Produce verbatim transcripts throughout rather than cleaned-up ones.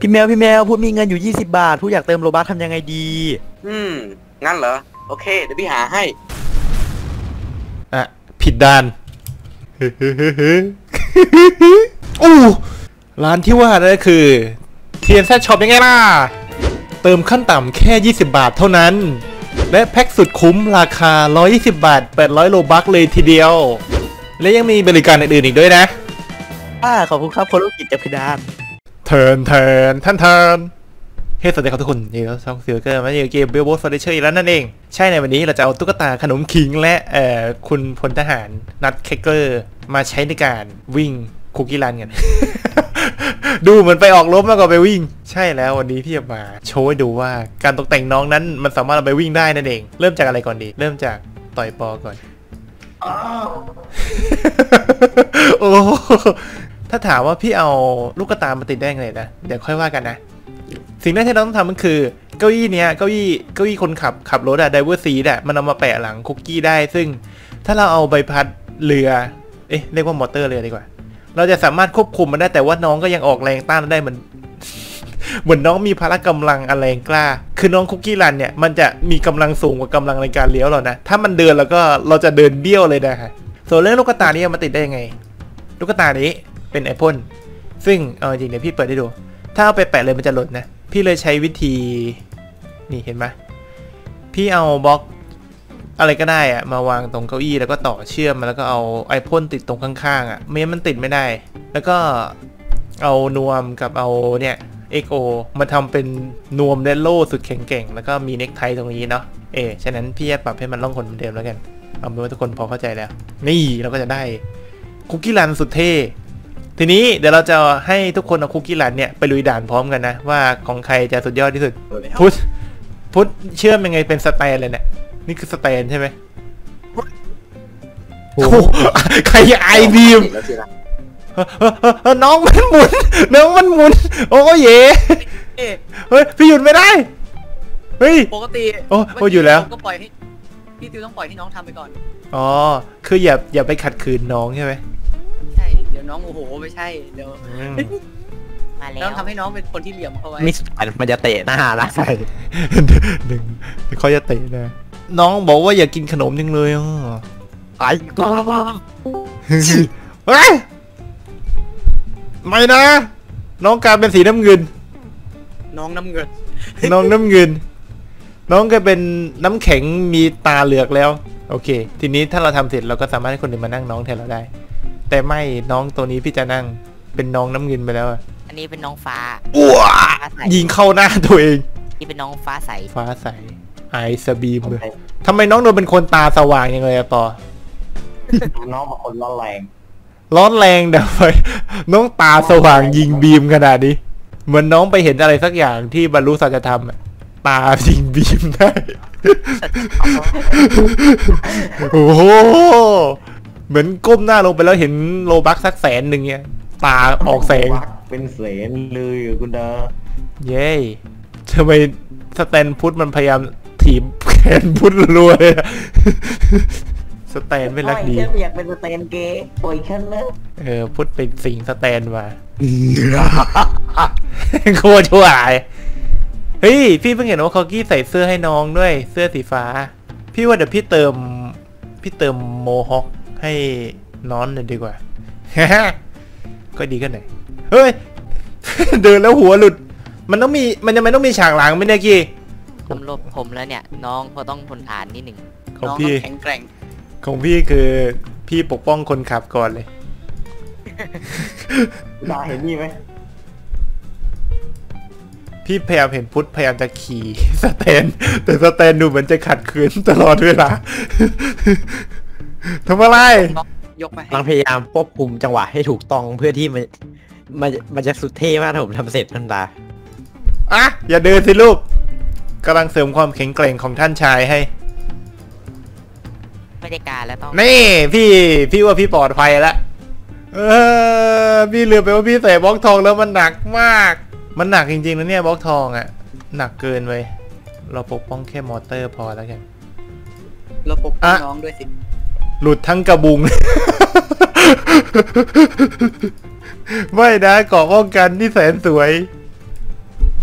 พี่แมวพี่แมวพูดมีเงินอยู่ยี่สิบบาทพูดอยากเติมโลบัคทำยังไงดีอืมงั้นเหรอโอเคเดี๋ยวพี่หาให้อ่ะผิดด้านอู้ร้านที่ว่านั่นก็คือ ที เอ็น แซด Shop ยังไงล่ะเติมขั้นต่ำแค่ยี่สิบบาทเท่านั้นและแพ็กสุดคุ้มราคาหนึ่งร้อยยี่สิบบาทแปดร้อยโลบัคเลยทีเดียวและยังมีบริการอื่นๆอีกด้วยนะอ่าขอบคุณครับคนลูกกิจจับพิดานเทิร์นเทิร์นท่านเทิร์นเฮ้สวัสดีครับทุกคนนี่เราช่องซิลเกอร์มาอยู่เกมเบลโบสฟอร์เดเชอร์อีกแล้วนั่นเองใช่ในวันนี้เราจะเอาตุ๊กตาขนมขิงและเอ่อคุณพลทหารนัทเคเกอร์มาใช้ในการวิ่งคุกกี้รันกัน ดูเหมือนไปออกรบมากกว่าไปวิ่งใช่แล้ววันนี้พี่จะมาโชว์ให้ดูว่าการตกแต่งน้องนั้นมันสามารถเอาไปวิ่งได้นั่นเองเริ่มจากอะไรก่อนดีเริ่มจากต่อยปอก่อน โอ้ถ้าถามว่าพี่เอาลูกตามาติดได้ไงนะเดี๋ยวค่อยว่ากันนะสิ่งแรกที่เราต้องทำมันคือเก้าอี้เนี้ยเก้าอี้เก้าอี้คนขับขับรถอะไดเวอร์ซีดอะมันเอามาแปะหลังคุกกี้ได้ซึ่งถ้าเราเอาใบพัดเรือเอ๊ะเรียกว่ามอเตอร์เรือดีกว่าเราจะสามารถควบคุมมันได้แต่ว่าน้องก็ยังออกแรงต้านได้เหมือนเหมือนน้องมีพละกำลังอะไรกล้าคือน้องคุกกี้รันเนี่ยมันจะมีกำลังสูงกว่ากำลังในการเลี้ยวเรานะถ้ามันเดินแล้วก็เราจะเดินเบี้ยวเลยนะฮะส่วนเรื่องลูกตานี้มาติดได้ยังไงลูกตานี้เป็นไอพ่นซึ่งเอาจริงเดี๋ยวพี่เปิดให้ดูถ้าเอาไปแปะเลยมันจะหล่นนะพี่เลยใช้วิธีนี่เห็นไหมพี่เอาบล็อกอะไรก็ได้อะมาวางตรงเก้าอี้แล้วก็ต่อเชื่อมแล้วก็เอาไอพ่นติดตรงข้างๆอะไม่งั้นมันติดไม่ได้แล้วก็เอานวมกับเอาเนี่ยเอ็กโอมาทำเป็นนวมและโล่สุดแข็งแกร่งแล้วก็มีเน็กไทตรงนี้เนาะเออฉะนั้นพี่จะปรับให้มันล่องหนเหมือนเดิมแล้วกันเอาเป็นว่าทุกคนพอเข้าใจแล้วนี่เราก็จะได้คุกกี้รันสุดเท่ทีนี้เดี๋ยวเราจะให้ทุกคนเอาคุกกี้รันเนี่ยไปลุยด่านพร้อมกันนะว่าของใครจะสุดยอดที่สุดพุทธพุทธเชื่อมยังไงเป็นสแตนเลยเนี่ยนี่คือสแตนใช่ไหมโอ้ใครไอบีมน้องมันหมุนน้องมันหมุนโอ้เย่เฮ้ยพี่หยุดไม่ได้เฮ้ยปกติโอ้โอ้อยู่แล้วก็ปล่อยให้พี่ติวต้องปล่อยให้น้องทำไปก่อนอ๋อคืออย่าอย่าไปขัดขืนน้องใช่ไหมใช่เดี๋ยวน้องโอ้โหไม่ใช่เดี๋ยวมาแล้วต้องทำให้น้องเป็นคนที่เหลี่ยมเขาไว้มิสอันมันจะเตะหน้าละใช่หนึ่งเขาจะเตะนะน้องบอกว่าอย่ากินขนมจังเลยอ่ะไอ้ก้าเฮ้ยไม่นะน้องกลายเป็นสีน้ำเงินน้องน้ำเงินน้องน้ำเงินน้องก็เป็นน้ำแข็งมีตาเหลือกแล้วโอเคทีนี้ถ้าเราทำเสร็จเราก็สามารถให้คนอื่นมานั่งน้องแทนเราได้แต่ไม่น้องตัวนี้พี่จะนั่งเป็นน้องน้ำเงินไปแล้วอันนี้เป็นน้องฟ้าอ้วยิงเข้าหน้าตัวเองนี่เป็นน้องฟ้าใสฟ้าใสไอสบีมเลยทำไมน้องโดนเป็นคนตาสว่างยังไงอะปอน้องเป็นคนร้อนแรงร้อนแรงเดี๋ยวไปน้องตาสว่างยิงบีมขนาดนี้เหมือนน้องไปเห็นอะไรสักอย่างที่บรรลุสัจธรรมตายิงบีมได้โอ้โหเหมือนก้มหน้าลงไปแล้วเห็นโลบัคสักแสนหนึ่งเนี่ยตาออกแสงเป็นแสนเลยคุณดาเย้ทำไมสแตนพุทธมันพยายามถีบแขนพุทธรัวเลยสแตนไม่รักดีอยากเป็นสแตนเกย์ปล่อยฉันนะเออพุทธเป็นสิงสแตนมาโคตรชั่วร้ายเฮ้ยพี่เพิ่งเห็นว่าคอกี้ใส่เสื้อให้น้องด้วยเสื้อสีฟ้าพี่ว่าเดี๋ยวพี่เติมพี่เติมโมฮอคให้น้องเลยดีกว่าก็ดีกันหน่อยเฮ้ยเดินแล้วหัวหลุดมันต้องมีมันยังไม่ต้องมีฉากหลังไม่ได้กี่ผมลบผมแล้วเนี่ยน้องเขาต้องทนทานนิดหนึ่งของพี่แข็งแกร่งของพี่คือพี่ปกป้องคนขับก่อนเลยตาเห็นนี่ไหมพี่พยายามเห็นพุทธพยายามจะขี่สแตนแต่สแตนดูเหมือนจะขัดขืนตลอดเวลาทำอะไรยกไปกำลังพยายามควบคุมจังหวะให้ถูกต้องเพื่อที่มันมันมันจะสุดเท่มากถ้าผมทำเสร็จทันตาอ่ะอย่าเดินสิลูกกำลังเสริมความแข็งแกร่งของท่านชายให้ไม่ได้การแล้วต้องนี่พี่พี่ว่าพี่ปลอดภัยแล้วเออพี่ลืมไปว่าพี่ใส่บล็อกทองแล้วมันหนักมากมันหนักจริงๆนะเนี่ยบล็อกทองอ่ะหนักเกินไปเราปกป้องแค่มอเตอร์พอแล้วกันเราปกป้องน้องด้วยสิหลุดทั้งกระบุง ไม่นะเกาะป้องกันที่แสนสวย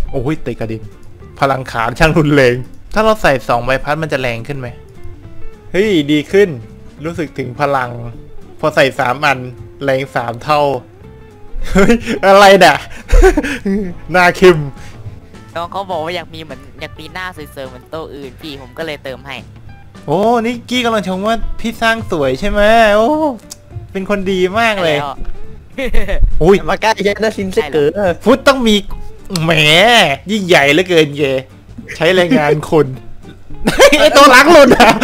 โอ้ยเตะกระดิ่งพลังขาช่างรุนแรงถ้าเราใส่สองใบพัดมันจะแรงขึ้นไหมเฮ้ยดีขึ้นรู้สึกถึงพลังพอใส่สามอันแรงสามเท่าเฮ้ยอะไรเนี่ย หน้าเข้มน้องเขาบอกว่าอยากมีเหมือนอยากมีหน้าสวยๆเหมือนโต๊ะอื่นพี่ผมก็เลยเติมให้โอ้นี่กี้กำลังชมว่าพี่สร้างสวยใช่ไหมโอ้เป็นคนดีมากเลยแล้วอุ้ยมาใกล้เยอะนะซินเซเกอร์ฟุตต้องมีแหมยิ่งใหญ่เหลือเกินเกใช้แรงงานคน ไอตัวหลังหล่นอ่ะ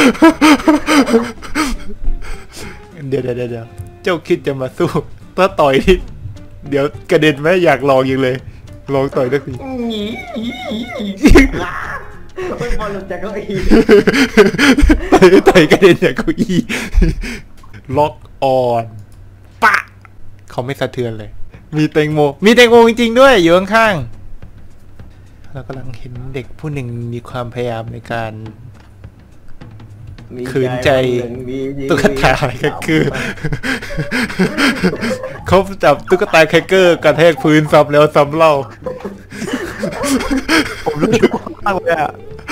เดี๋ยวเดี๋ยวเดี๋ยวเจ้าคิดจะมาสู้ถ้าต่อยที่เดี๋ยวกระเด็นไหมอยากลองอย่างเลยลองต่อยได้สิไม่พอหลุดจากเก้าอี้ต่อยต่อยกระเด็นจากเก้าอี้ล็อกออนปะเขาไม่สะเทือนเลย มีแตงโมมีแตงโมจริงๆด้วยอยู่ข้างๆเรากำลังเห็นเด็กผู้หนึ่งมีความพยายามในการขืนใจตุ๊กตาแคคเกอร์เขาจับตุ๊กตาแคคเกอร์กระแทกพื้นซ้ำแล้วซ้ำเล่าผมรู้สึกมากเลยอะ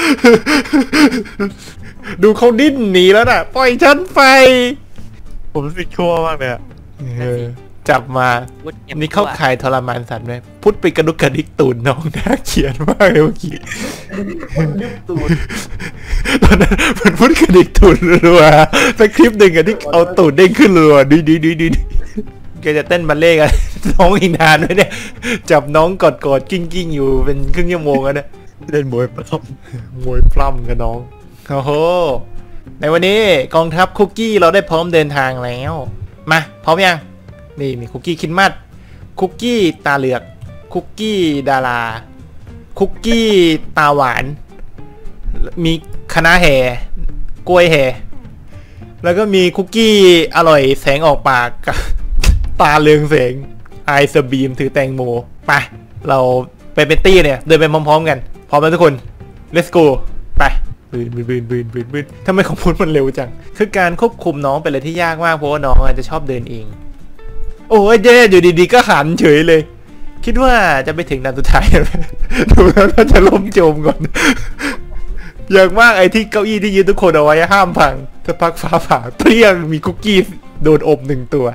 ดูเขาดิ้นหนีแล้วน่ะปล่อยฉันไปผมรู้สึกชั่วมากเลยอะเออจับมานี่เข้าข่ายทรมานสัตว์ไหมพุทธไปกระดุกกระดิกตูนน้องน่าเขียนมากเลยเมื่อกี้ดิกตูนตอนนั้นมันพุทธกระดิกตูนรัวๆสักคลิปหนึ่งอะที่เอาตูนเด้งขึ้นรัวดีดีดีดีแกจะเต้นบัลเล่ต์กันน้องอีกนานไหมเนี่ยจับน้องกอดกอดกิ้งกิ้งอยู่เป็นครึ่งชั่วโมงแล้วเนี่ยเล่นมวยปล้ำมวยปล้ำกับน้องโอ้โหในวันนี้กองทัพคุกกี้เราได้พร้อมเดินทางแล้วมาพร้อมยังนี่มีคุกกี้คิดมัดคุกกี้ตาเหลือกคุกกี้ดาราคุกกี้ตาหวานมีคณะแห่กล้วยแห่แล้วก็มีคุกกี้อร่อยแสงออกปากกับตาเรืองแสงไอสบีมถือแตงโมไปเราไปเป็นตี้เนี่ยเดินไปพร้อมๆกันพร้อมแล้วทุกคน let's go ไปบืนบืนบืนบืนบืนบืนทำไมของพุทธมันเร็วจังคือการควบคุมน้องเป็นอะไรที่ยากมากเพราะว่าน้องอาจจะชอบเดินเองโอ้ยเจ๊อยู่ดีๆก็หันเฉยเลยคิดว่าจะไปถึงด่านสุดท้ายดูแล้วน่าจะล้มโจมก่อนอย่างมากไอ้ที่เก้าอี้ที่ยืนทุกคนเอาไว้ห้ามพังถ้าพักฟ้าผ่าเปรี้ยงมีคุกกี้โดนอบหนึ่งตัว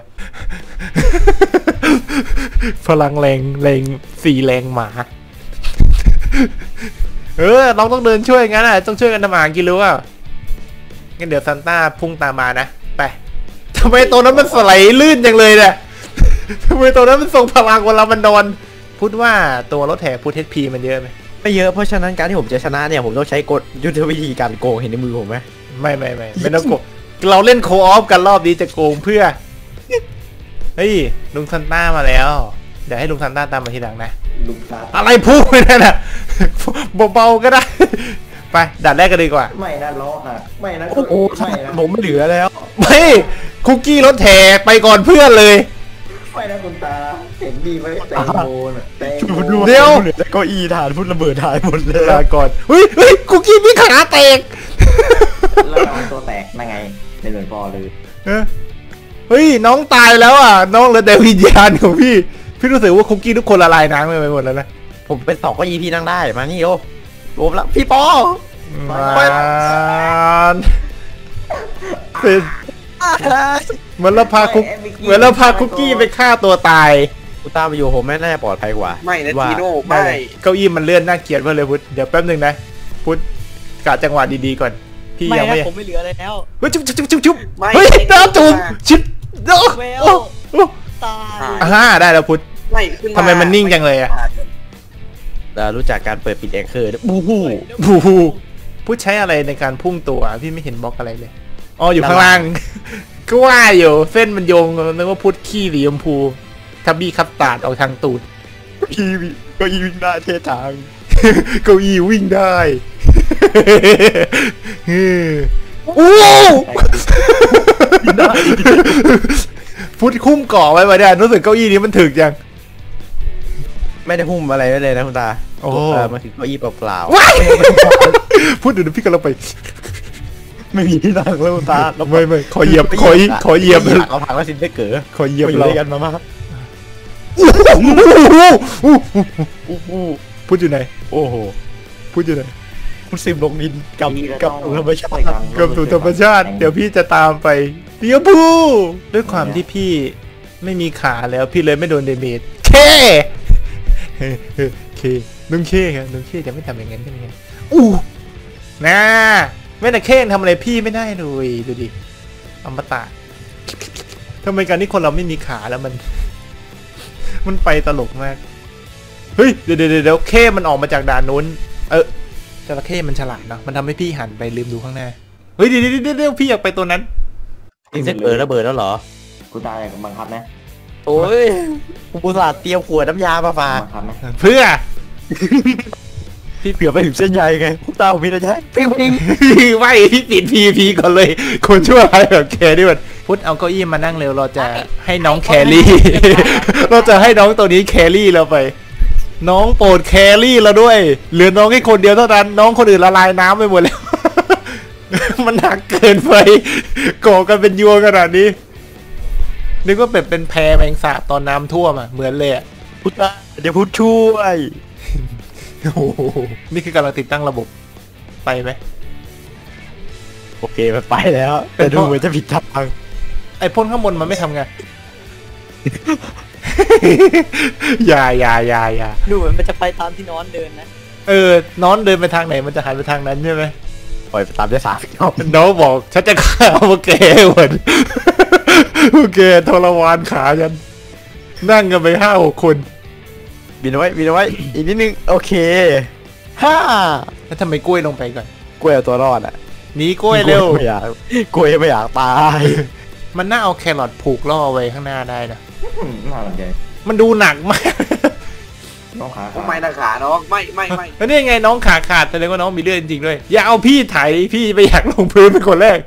พลังแรงแรงสี่แรงหมาเออน้องต้องเดินช่วยงั้นอ่ะต้องช่วยกันทำอาหารกินรู้อ่ะงั้นเดี๋ยวซันต้าพุ่งตามมานะไปทำไมตัวนั้นมันสไลด์ลื่นจังเลยเนี่ยทำไมตัวนั้นมันทรงพลังเวลามันนอนพูดว่าตัวรถแห่พูดเทสพีมันเยอะไหมไม่เยอะเพราะฉะนั้นการที่ผมจะชนะเนี่ยผมต้องใช้กฎยุทธวิธีการโกงเห็นในมือผมไหมไม่ไม่ไม่ไม่ต้องโกงเราเล่นโคออฟกันรอบนี้จะโกงเพื่อเฮ้ยลุงซันต้ามาแล้วเดี๋ยวให้ลุงซันต้าตามมาทีหลังนะลุงซันอะไรพูดไม่ได้น่ะเบาๆก็ได้ไปด่านแรกกันดีกว่าไม่นะล้อหักไม่นะโอ้โหผมไม่เหลือแล้วไม่คุกกี้รถแห่ไปก่อนเพื่อนเลยไม่นะคุณตาเห็นดีไหมแตงโมน่ะแตงโมเดี๋ยวเหลือแต่เก้าอี้ฐานพุ่นระเบิดฐานหมดเลยลาก่อนเฮ้ยเฮ้ยคุกกี้มีขาแตกแล้วน้องตัวแตกนั่งไงในเหมือนปอเลยเฮ้ยน้องตายแล้วอ่ะน้องเหลือแต่วิญญาณของพี่พี่รู้สึกว่าคุกกี้ทุกคนละลายน้ำไปหมดแล้วนะผมเป็นสองเก้าอี้พี่นั่งได้มานี่โอ้รวมแล้วพี่ปอมาเป็นเหมือนเราพาคุกเหมือนเราพาคุกกี้ไปฆ่าตัวตายกูตามไปอยู่ผมไม่น่าจะปลอดภัยกว่าไม่นะจีโน่ไม่เก้าอี้มันเลื่อนน่าเกลียดมากเลยพุทธเดี๋ยวแป๊บนึงนะพุทธกะจังหวะดีๆก่อนพี่ยังไม่ผมไม่เหลืออะไรแล้วเฮ้ยจุ๊บจุ๊บจุ๊บจุ๊บเฮ้ยน้ำจุ๊บชิบโอ้โอ้ตายอ่าได้แล้วพุทธทำไมมันนิ่งจังเลยอ่ะเรารู้จักการเปิดปิดแองเกอร์บูฮูบูฮูพุทธใช้อะไรในการพุ่งตัวพี่ไม่เห็นบล็อกอะไรเลยอ๋ออยู่ข้างล่างก็ว่าอยู่เส้นมันโยงนึกว่าพุทธขี้สีชมพูทับบี้คับตาดออกทางตูดขี้เก้าอี้วิ่งได้เท่ทางเก้าอี้วิ่งได้โอ้พุทธคุ้มก่อไว้มาเนี่ยรู้สึกเก้าอี้นี้มันถึกยังไม่ได้หุ้มอะไรเลยนะคุณตาโอ้มาถึงเก้าอี้เปล่าๆพูดดูพี่กำลังไปไม่มีที่นั่งแล้วตาไม่ไม่ขอเหยียบขอขอเหยียบเอาผักแล้วสินได้เก๋อขอเหยียบเรากันมามาพูดอยู่ไหนโอ้โหพูดอยู่ไหนคุณซิมลงดินกับกับธรรมชาติกับสู่ธรรมชาติเดี๋ยวพี่จะตามไปเดี๋ยวพูด้วยความที่พี่ไม่มีขาแล้วพี่เลยไม่โดนเดเมจเคเคนุ่งเคครับนุ่งเคจะไม่ทำอย่างนั้นใช่ไหมอู้น่าแม่แต่เคทำอะไรพี่ไม่ได้เลยดูดิอมตะทำไมการที่คนเราไม่มีขาแล้วมัน มันไปตลกมากเฮ้ยเดี๋ยวเดี๋ยวเดี๋ยวเคมันออกมาจากด่านนู้นเออจระเข้มันฉลาดเนาะมันทำให้พี่หันไปลืมดูข้างหน้าเฮ้ยเดี๋ยวเดี๋ยวเดี๋ยวพี่อยากไปตัวนั้นเองเซ็ตเออระเบิดแล้วเหรอกูตายบังคับนะโอ้ยอุตส่าห์เตรียมขวดน้ำยามาฝากบังคับนะเพื่อพี่เผื่อไปถึงเส้นใยไงคุณตาผมมีอะไรจะให้ปิ้งปิ้งไม่พี่ปิดพีพีก่อนเลย คนชั่วร้ายแบบแครี่มันพุทธเอาเก้าอี้มานั่งเร็วเราจะให้น้องแครี่ เราจะให้น้องตัวนี้แครี่เราไป น้องโปรดแครี่เราด้วยเหลือน้องแค่คนเดียวเท่านั้นน้องคนอื่นละลายน้ำไปหมดแล้ว มันหนักเกินไปก่อกันเป็นยวงขนาดนี้นึกว่าเป็นเป็นแพแมงสาบตอนน้ำท่วมอ่ะเหมือนเลยอ่ะพุทธะเดี๋ยวพุทธช่วยโอ้โหนี่คือกำลังติดตั้งระบบไปไหมโอเคมันไปแล้วแต่ดูเหมือนจะผิดทางไอ้พ่นข้างบนมันไม่ทำไง อย่าอย่าอย่าอย่าดูเหมือนมันจะไปตามที่น้อนเดินนะเออน้องเดินไปทางไหนมันจะหันไปทางนั้นใช่ไหมปล่อยไปตามได้สามรอบน้องบอกฉันจะฆ่าพวกแกหมด พวกแกทรมานขาฉันนั่งกันไปห้าหกคนบินเอาไว้บินเอาไว้อีกนิดนึงโอเคห้าแล้วทำไมกล้วยลงไปก่อนกล้วยเอาตัวรอดอ่ะหนีกล้วยเร็วไม่อยากกล้วยไม่อยากตายมันน่าเอาแครอทผูกล่อไว้ข้างหน้าได้นะอืมน่าสนใจมันดูหนักมากน้องขาทำไมนะขาน้องไม่ไม่ไม่แล้วนี่ไงน้องขาขาดแสดงว่าน้องมีเลือดจริงๆด้วยอย่าเอาพี่ไถพี่ไปอยากลงพื้นเป็นคนแรก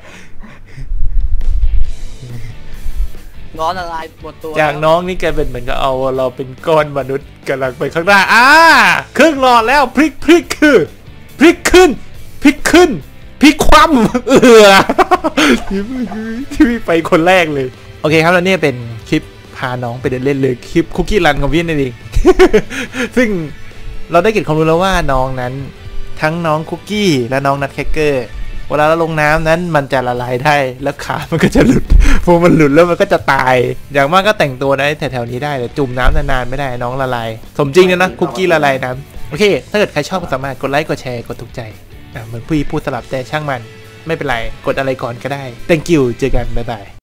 น้อนละลายหมดตัวจากน้องนี่แกเป็นเหมือนกับเอาเราเป็นก้อนมนุษย์กำลังไปข้างหน้าอ่าครึ่งหลอดแล้วพลิกพลิกคือพลิกขึ้นพลิกขึ้นพลิกคว่ำเออที่พี่ไปคนแรกเลยโอเคครับแล้วนี่เป็นคลิปพาน้องไปเดินเล่นเลยคลิปคุกกี้รันของพี่นั่นเอง ซึ่งเราได้เก็บความรู้แล้วว่าน้องนั้นทั้งน้องคุกกี้และน้องนัทแคคเกอร์เวลาเราลงน้ำนั้นมันจะละลายได้แล้วขามันก็จะหลุดพอมันหลุดแล้วมันก็จะตายอย่างมากก็แต่งตัวได้แถวๆนี้ได้แต่จุ่มน้ำนานๆไม่ได้น้องละลายสมจริงเลยนะคุกกี้ละลายน้ำโอเคถ้าเกิดใครชอบก็สามารถกดไลค์กดแชร์กดถูกใจอ่ะเหมือนพี่พูดสลับแต่ช่างมันไม่เป็นไรกดอะไรก่อนก็ได้ thank you เจอกันบ๊ายบาย